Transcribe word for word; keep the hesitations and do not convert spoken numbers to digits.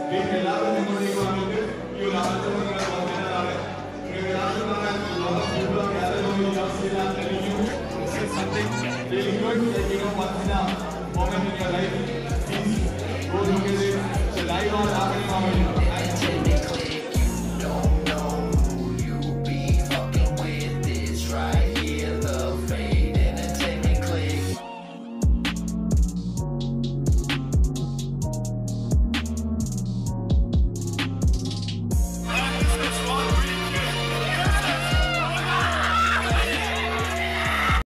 Something really good that you know once in a moment in your life.